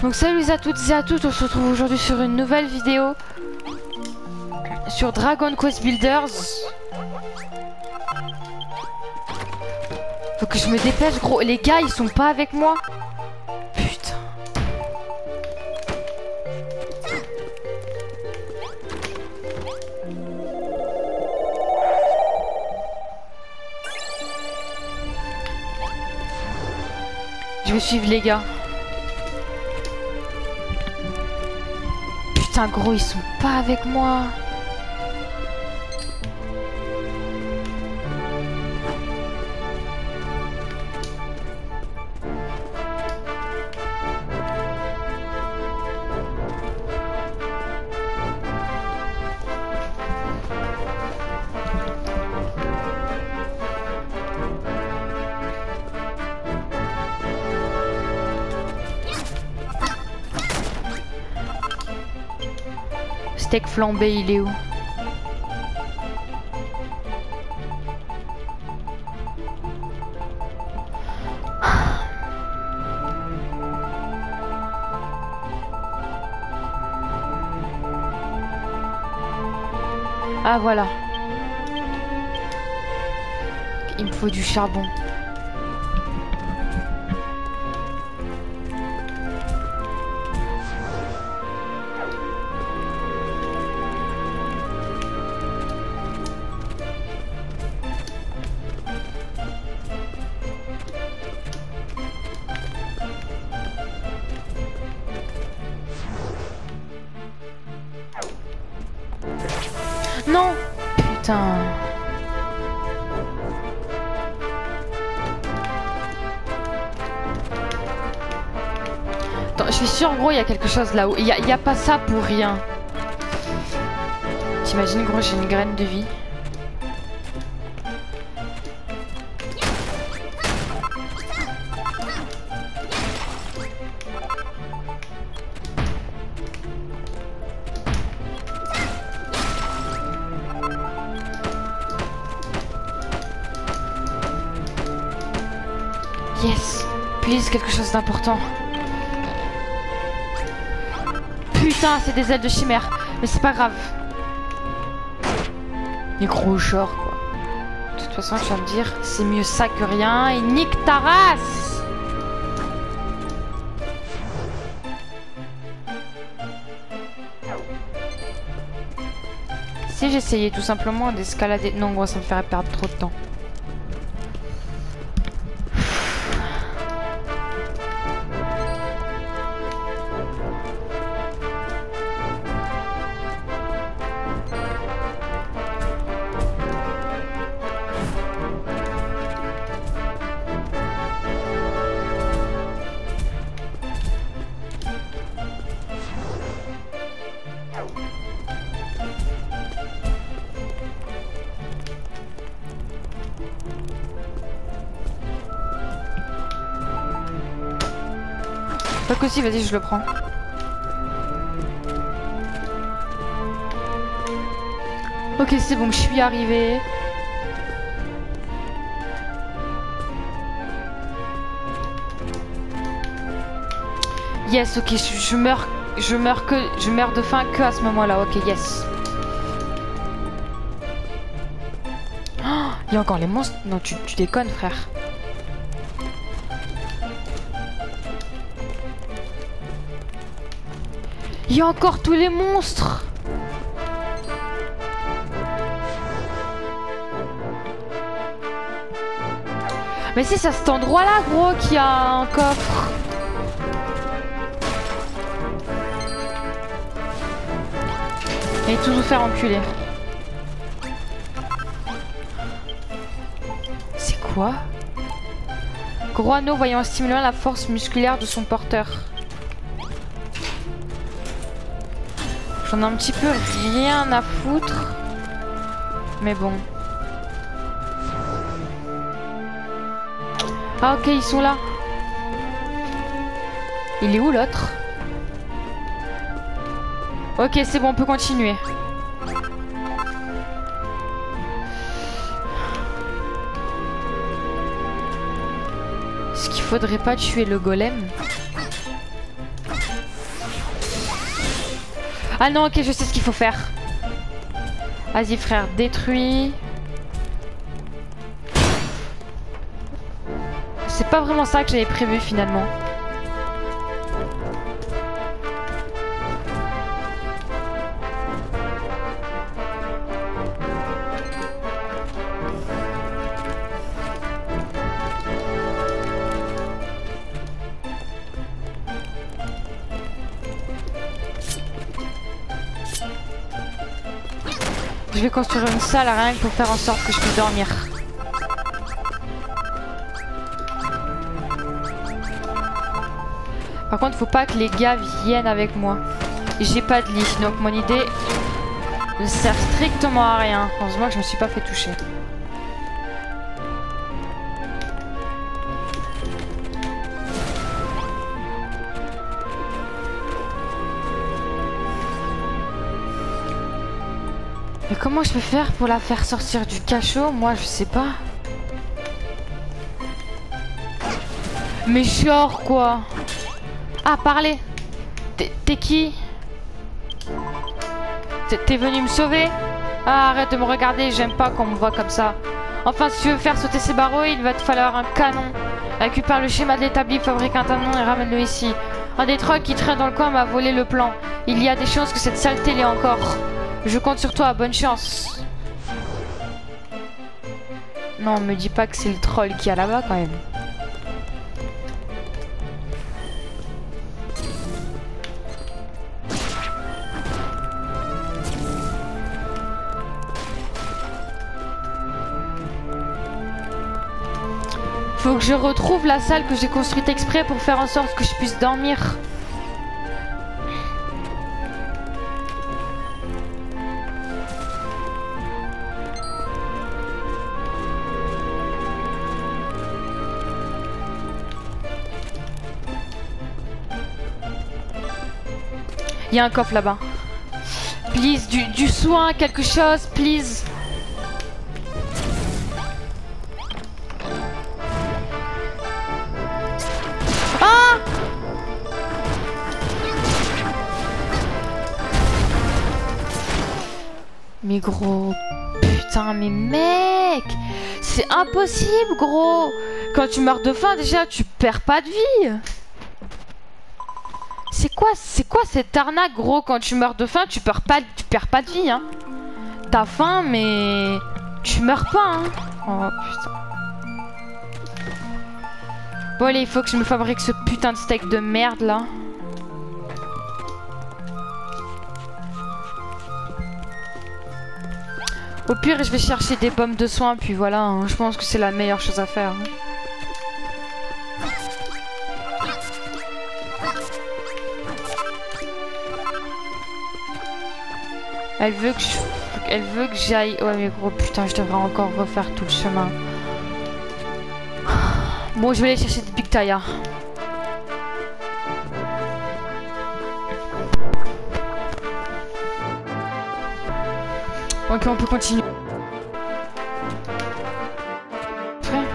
Donc salut à toutes et à tous, on se retrouve aujourd'hui sur une nouvelle vidéo sur Dragon Quest Builders. Faut que je me dépêche gros, les gars ils sont pas avec moi. Putain. Je vais suivre les gars. Putain gros, ils sont pas avec moi. Steak flambé, il est où? Ah voilà. Il me faut du charbon. Non! Putain! Attends, je suis sûre gros il y a quelque chose là-haut. Il y a pas ça pour rien. T'imagines gros j'ai une graine de vie. Yes, please, quelque chose d'important. Putain, c'est des ailes de chimère, mais c'est pas grave. Les gros genres quoi. De toute façon, tu vas me dire, c'est mieux ça que rien. Et nique ta race. Si j'essayais tout simplement d'escalader, non, gros, ça me ferait perdre trop de temps. Pas que si, vas-y, je le prends. Ok, c'est bon, je suis arrivée. Yes, ok, je meurs de faim que à ce moment-là. Ok, yes. Oh, il y a encore les monstres. Non, tu déconnes, frère. Il y a encore tous les monstres. Mais si c'est à cet endroit-là, gros, qu'il y a un coffre. Et tout vous faire enculer. C'est quoi? Gros anneau voyant stimulant la force musculaire de son porteur. J'en ai un petit peu rien à foutre. Mais bon. Ah ok, ils sont là. Il est où l'autre? Ok, c'est bon, on peut continuer. Est-ce qu'il faudrait pas tuer le golem? Ah non, ok, je sais ce qu'il faut faire. Vas-y frère, détruis. C'est pas vraiment ça que j'avais prévu finalement. Je vais construire une salle rien que pour faire en sorte que je puisse dormir. Par contre, faut pas que les gars viennent avec moi. J'ai pas de lit, donc mon idée ne sert strictement à rien. Heureusement que je me suis pas fait toucher. Mais comment je peux faire pour la faire sortir du cachot? Moi, je sais pas. Mais genre quoi? Ah, parlez. T'es qui? T'es venu me sauver? Ah, arrête de me regarder, j'aime pas qu'on me voit comme ça. Enfin, si tu veux faire sauter ces barreaux, il va te falloir un canon. Récupère le schéma de l'établi, fabrique un canon et ramène-le ici. Un des trocs qui traîne dans le coin m'a volé le plan. Il y a des chances que cette saleté l'ait encore. Je compte sur toi, bonne chance. Non, me dis pas que c'est le troll qui est là-bas quand même. Faut que je retrouve la salle que j'ai construite exprès pour faire en sorte que je puisse dormir. Il y a un coffre là-bas. Please, du soin, quelque chose, please. Ah! Mais gros, putain, mais mec, c'est impossible, gros. Quand tu meurs de faim, déjà, tu perds pas de vie. C'est quoi cette arnaque, gros? Quand tu meurs de faim, tu perds pas de vie, hein. T'as faim, mais tu meurs pas, hein. Oh putain. Bon allez, il faut que je me fabrique ce putain de steak de merde là. Au pire, je vais chercher des pommes de soin, puis voilà, hein. Je pense que c'est la meilleure chose à faire, hein. Elle veut que j'aille... Ouais mais gros putain, je devrais encore refaire tout le chemin. Bon, je vais aller chercher des pictaya. Ok, on peut continuer. Frère.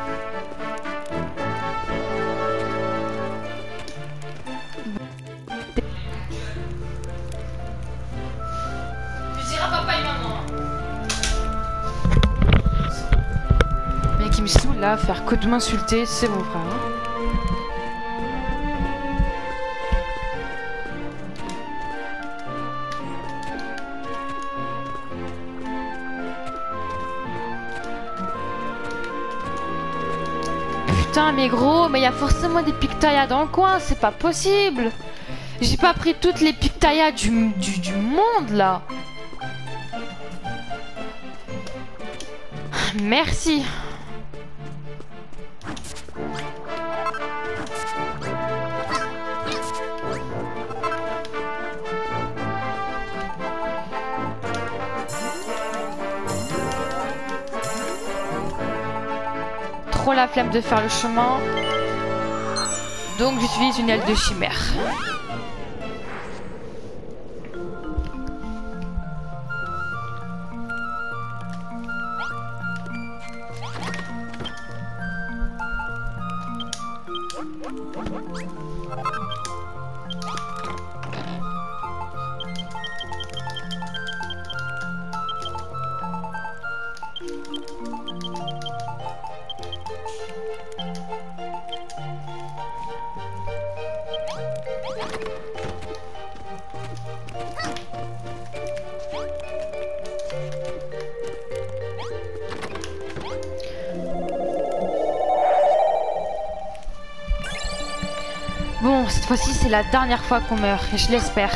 Papa et maman. Mec, il me saoule là, faire que de m'insulter, c'est mon frère. Hein. Putain, mais gros, mais il y a forcément des pictaya dans le coin, c'est pas possible. J'ai pas pris toutes les pictaya du monde là. Merci. Trop la flemme de faire le chemin. Donc j'utilise une aile de chimère. Bon, cette fois-ci, c'est la dernière fois qu'on meurt, et je l'espère.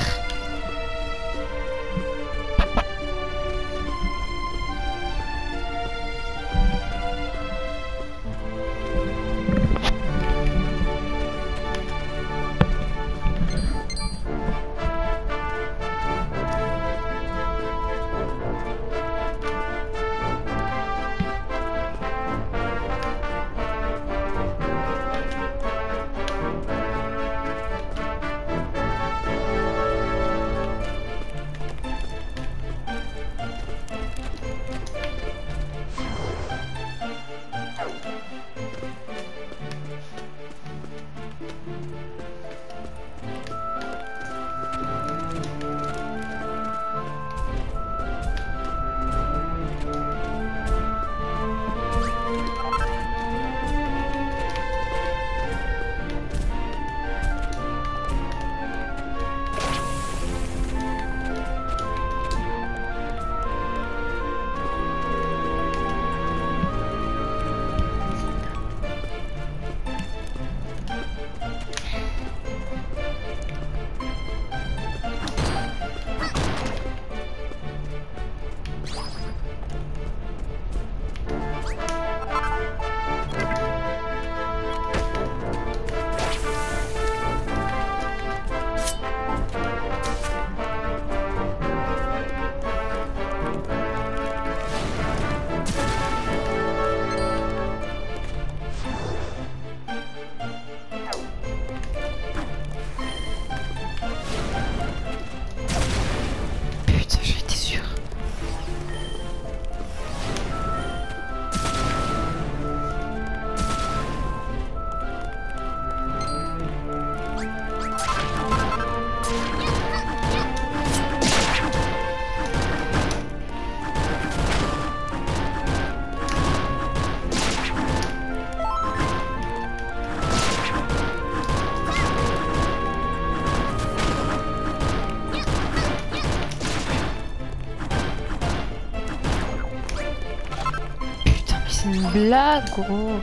Blague, gros.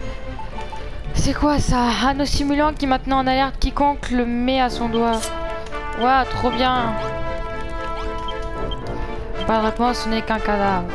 C'est quoi ça? Anneau simulant qui maintenant en alerte quiconque le met à son doigt. Ouah, trop bien. Pas de réponse, ce n'est qu'un cadavre.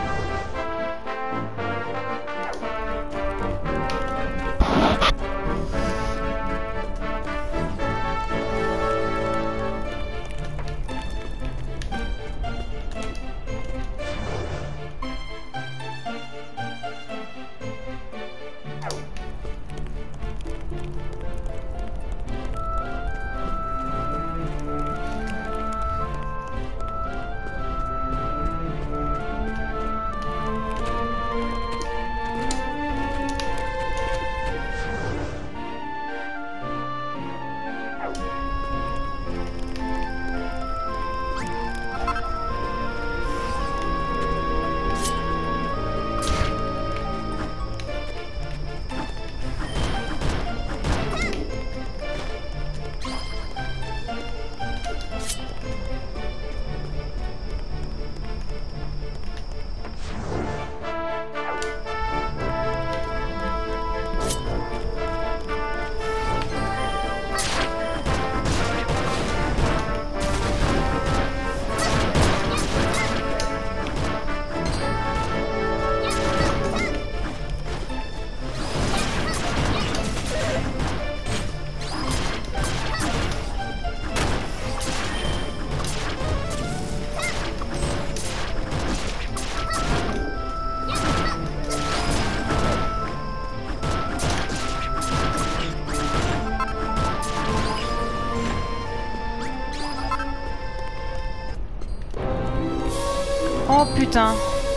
Oh putain.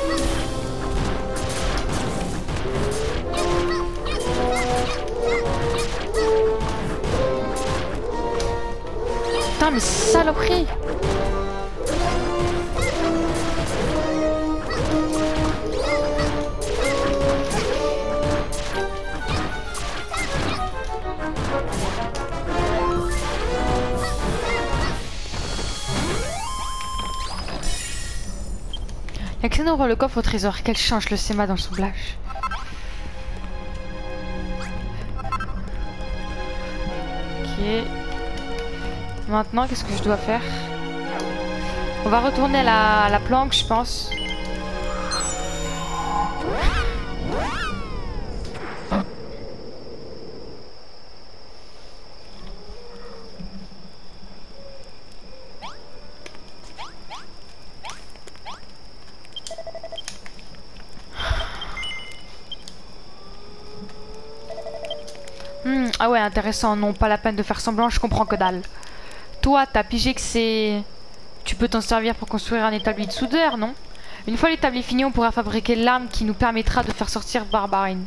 Putain mais saloperie. Accède ouvre le coffre au trésor. Quelle change le SEMA dans son blage. Ok. Maintenant, qu'est-ce que je dois faire? On va retourner à la planque, je pense. Ah ouais, intéressant. Non, pas la peine de faire semblant, je comprends que dalle. Toi, t'as pigé que c'est... Tu peux t'en servir pour construire un établi de soudeur, non? Une fois l'établi fini, on pourra fabriquer l'arme qui nous permettra de faire sortir Barbarine.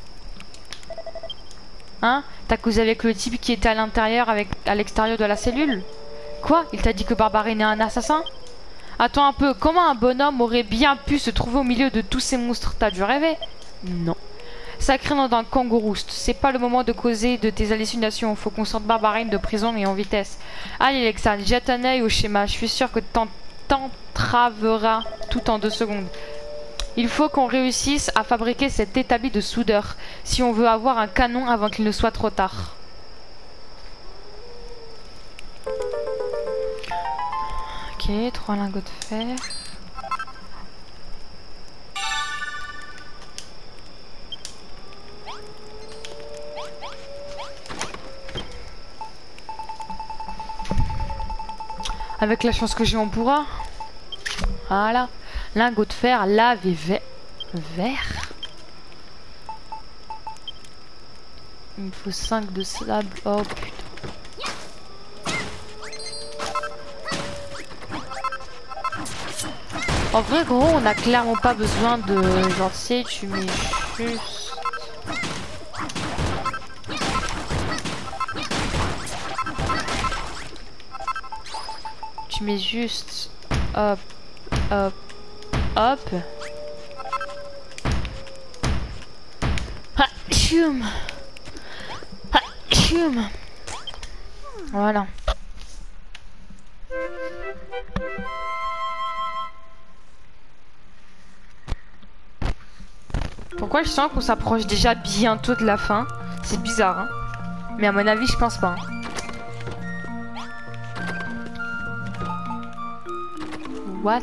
Hein? T'as causé avec le type qui était à l'intérieur, à l'extérieur de la cellule? Quoi? Il t'a dit que Barbarine est un assassin? Attends un peu, comment un bonhomme aurait bien pu se trouver au milieu de tous ces monstres? T'as dû rêver? Non. Sacré nom d'un kangourouste, c'est pas le moment de causer de tes hallucinations, faut qu'on sorte Barbarine de prison et en vitesse. Allez Lexan, jette un œil au schéma, je suis sûr que t'entraveras tout en 2 secondes. Il faut qu'on réussisse à fabriquer cet établi de soudeur, si on veut avoir un canon avant qu'il ne soit trop tard. Ok, 3 lingots de fer. Avec la chance que j'ai, on pourra. Voilà. Lingot de fer, lave et vert. Il me faut 5 de sable. Oh putain. En vrai, gros, on a clairement pas besoin de... Genre, tu mets juste... Tu mets juste... Hop, hop, hop. Hachum. Hachum. Voilà. Pourquoi je sens qu'on s'approche déjà bientôt de la fin? C'est bizarre, hein? Mais à mon avis, je pense pas. Hein. What?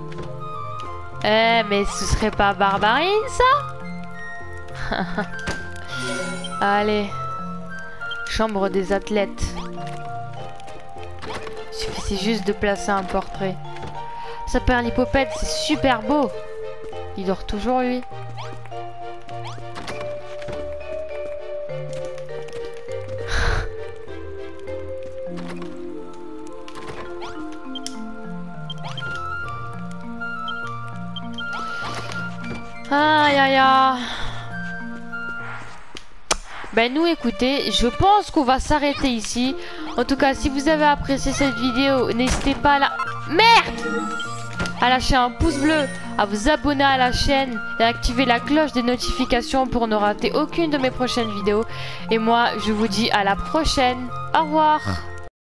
Mais ce serait pas Barbarine, ça? Allez. Chambre des athlètes. Il suffisait juste de placer un portrait. Ça perd l'hypopète, c'est super beau. Il dort toujours, lui. Aïe aïe aïe. Ben nous écoutez, je pense qu'on va s'arrêter ici. En tout cas, si vous avez apprécié cette vidéo, n'hésitez pas à la... Merde! À lâcher un pouce bleu, à vous abonner à la chaîne et à activer la cloche des notifications pour ne rater aucune de mes prochaines vidéos. Et moi, je vous dis à la prochaine. Au revoir!